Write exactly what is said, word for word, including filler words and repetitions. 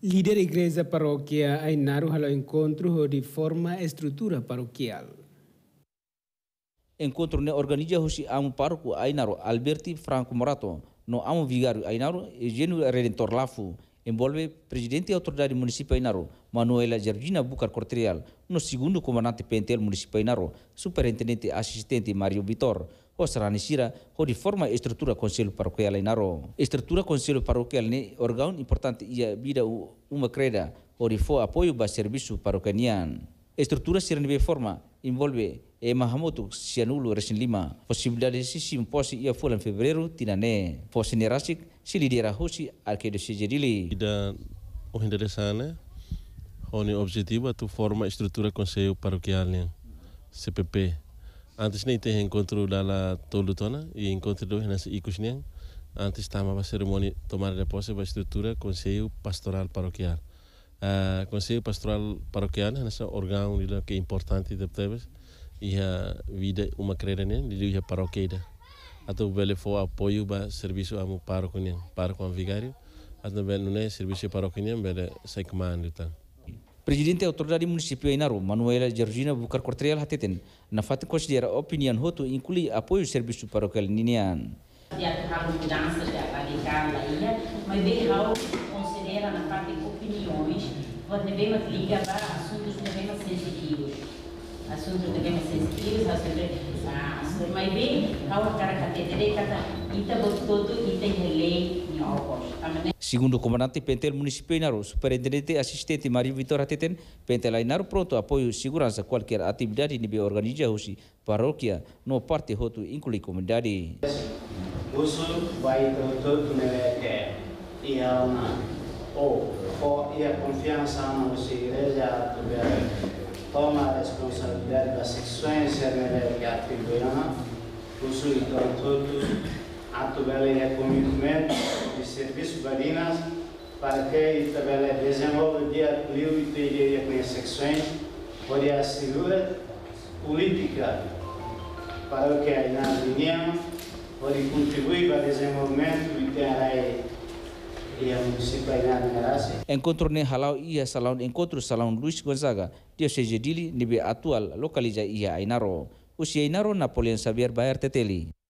Líder Igreja Paróquia Ainaro ao encontro de forma estrutura paroquial. Encontro ne organiza hosi amu parco Ainaro Alberti Franco Morato, no amu vigário Ainaro Eugênio Redentor Lafu, envolve presidente e autoridade municipal Ainaro, Manuela Georgina Bucar Cortrial, no segundo comandante Pentel municipal Ainaro, superintendente assistente Mario Vitor, Osrani Sira, ho de forma estrutura conselho paroquial Ainaro. Estrutura conselho paroquial ne órgão importante ia vida uma creda, ho de fo apoio ba serviço paroquianian. Estrutura sirene forma envolve e Mahamoto Sianulo Resin lima, possibilidade si simposi ia fulan fevereiro tinane, fosse nerasik si lidera hosi arquidiocese Jedili. Ida o interessante, o objetivo é tu forma estrutura conselho paroquial C P P. Antes nem tem encontro da Tolutona e encontro do nas Icusnian. Antes estava a cerimônia tomar de posse da estrutura conselho pastoral paroquial. Uh, conselho pastoral paroquial é esse órgão que é importante de Tebes e a vida uma creda né de a paróquia. Até o belo for apoio para serviço a paróquia, paróquia vigário. Até belo não é serviço paróquia, belo sai comando então. Presidente Autoridade Municipal Ainaro, Manuela Georgina Bucar Cortrial hateten, na fati considera opinião hotu inclui apoio serviço paroquial ninian. Dia há mudanças radical aí, mas bem how considera na parte opiniões, pode bem mais liga para assuntos bem mais sensitivos, assuntos bem mais sensitivos, assuntos mas bem how a cara catedral kata ita todo ita lei ni opos. Segundo o comandante Pentel Municipal Ainaro, superintendente assistente Mario Vitor Hateten, Pentel Ainaro pronto apoio segurança qualquer atividade que organiza hoje paróquia no parte hotu inclui comunidade. Uso vai todo né que e a uma ou ou e a confiança na nossa igreja toma a responsabilidade das secções né que atribuíram uso e todo atubele é commitment de serviço balinas para que itabele desenvolva dia livre e teria com as secções pode assegurar política para o que é na linha pode contribuir para o desenvolvimento e ter e a municipalidade merece. Encontro ne halau ia salão encontro salão Luiz Gonzaga diocese Dili nível atual localiza ia Ainaro. Usia Ainaro Napoleon Xavier Bayar Teteli.